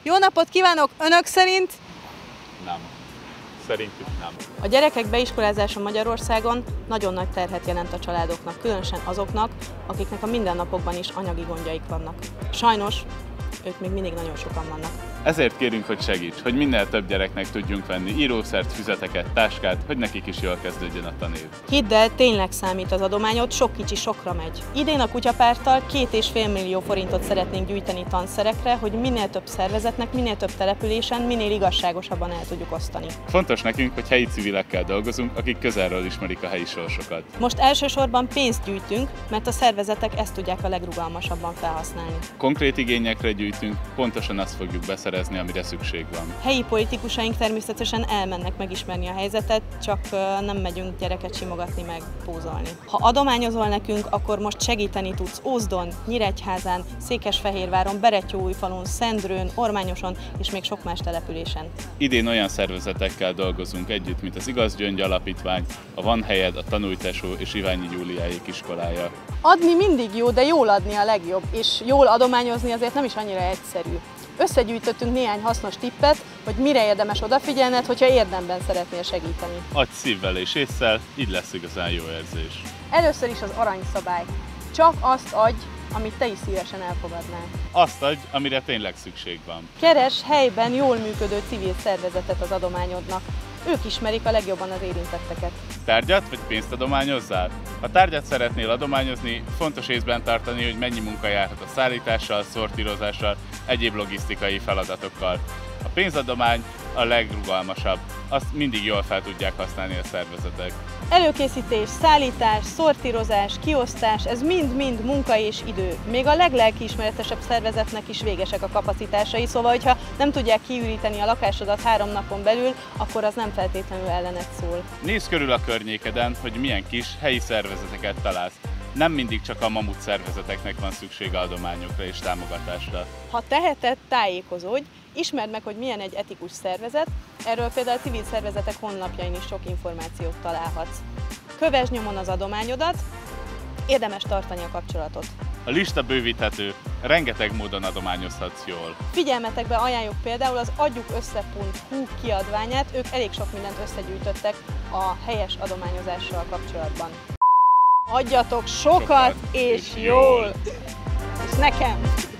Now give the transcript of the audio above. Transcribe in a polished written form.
Jó napot kívánok! Önök szerint? Nem. Szerintük nem. A gyerekek beiskolázása Magyarországon nagyon nagy terhet jelent a családoknak, különösen azoknak, akiknek a mindennapokban is anyagi gondjaik vannak. Sajnos ők még mindig nagyon sokan vannak. Ezért kérünk, hogy segíts, hogy minél több gyereknek tudjunk venni írószert, füzeteket, táskát, hogy nekik is jól kezdődjön a tanév. Hidd el, tényleg számít az adományod, sok kicsi sokra megy. Idén a Kutyapárttal 2,5 millió forintot szeretnénk gyűjteni tanszerekre, hogy minél több szervezetnek, minél több településen, minél igazságosabban el tudjuk osztani. Fontos nekünk, hogy helyi civilekkel dolgozunk, akik közelről ismerik a helyi sorsokat. Most elsősorban pénzt gyűjtünk, mert a szervezetek ezt tudják a legrugalmasabban felhasználni. Konkrét igényekre gyűjtünk, pontosan azt fogjuk beszerezni, amire szükség van. Helyi politikusaink természetesen elmennek megismerni a helyzetet, csak nem megyünk gyereket simogatni meg pózolni. Ha adományozol nekünk, akkor most segíteni tudsz Ózdon, Nyíregyházán, Székesfehérváron, Berettyóújfalun, Szendrőn, Ormányoson és még sok más településen. Idén olyan szervezetekkel dolgozunk együtt, mint az Igaz Gyöngy Alapítvány, a Van Helyed, a Tanulj-Tesó és Iványi Júliáék iskolája. Adni mindig jó, de jól adni a legjobb, és jól adományozni azért nem is annyira egyszerű. Összegyűjtöttünk néhány hasznos tippet, hogy mire érdemes odafigyelned, hogyha érdemben szeretnél segíteni. Adj szívvel és ésszel, így lesz igazán jó érzés. Először is az aranyszabály. Csak azt adj, amit te is szívesen elfogadnál. Azt adj, amire tényleg szükség van. Keres helyben jól működő civil szervezetet az adományodnak. Ők ismerik a legjobban az érintetteket. Tárgyat vagy pénzt adományozzál? Ha tárgyat szeretnél adományozni, fontos észben tartani, hogy mennyi munka járhat a szállítással, szortírozással, egyéb logisztikai feladatokkal. A pénzadomány a legrugalmasabb, azt mindig jól fel tudják használni a szervezetek. Előkészítés, szállítás, szortírozás, kiosztás, ez mind-mind munka és idő. Még a leglelkiismeretesebb szervezetnek is végesek a kapacitásai, szóval, hogyha nem tudják kiüríteni a lakásodat 3 napon belül, akkor az nem feltétlenül ellened szól. Nézz körül a környékeden, hogy milyen kis helyi szervezeteket találsz. Nem mindig csak a mamut szervezeteknek van szüksége adományokra és támogatásra. Ha teheted, tájékozódj, ismerd meg, hogy milyen egy etikus szervezet, erről például a civil szervezetek honlapjain is sok információt találhatsz. Kövesd nyomon az adományodat, érdemes tartani a kapcsolatot. A lista bővíthető, rengeteg módon adományozhatsz jól. Figyelmetekbe ajánljuk például az adjukössze.hu kiadványát, ők elég sok mindent összegyűjtöttek a helyes adományozással kapcsolatban. Adjatok sokat és jól! És nekem!